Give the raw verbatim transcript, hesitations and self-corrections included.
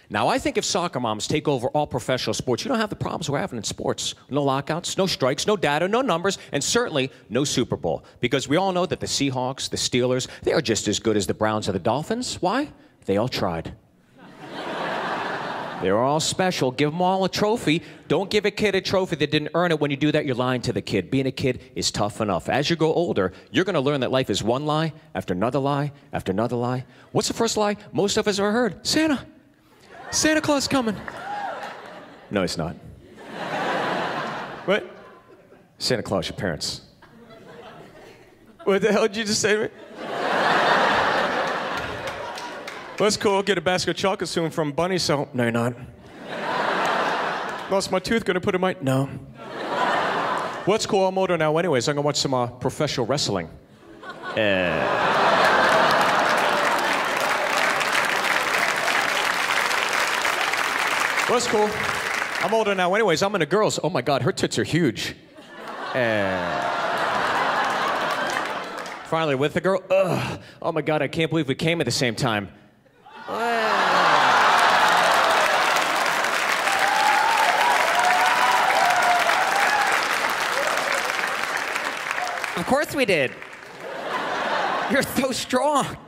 Now, I think if soccer moms take over all professional sports, you don't have the problems we're having in sports. No lockouts, no strikes, no data, no numbers, and certainly no Super Bowl. Because we all know that the Seahawks, the Steelers, they are just as good as the Browns or the Dolphins. Why? They all tried. They're all special. Give them all a trophy. Don't give a kid a trophy that didn't earn it. When you do that, you're lying to the kid. Being a kid is tough enough. As you grow older, you're going to learn that life is one lie after another lie after another lie. What's the first lie most of us ever heard? Santa. Santa Claus coming. No, he's not. What? Santa Claus, your parents. What the hell did you just say to me? Well, that's cool. Get a basket of chocolate soon from Bunny, so... No, you're not. Lost my tooth, gonna put in my... No. What's cool? I'm older now anyways. I'm gonna watch some uh, professional wrestling. Uh... What's cool? I'm older now anyways. I'm into girls. Oh my God, her tits are huge. Uh... Finally with the girl. Ugh. Oh my God, I can't believe we came at the same time. Of course we did. You're so strong.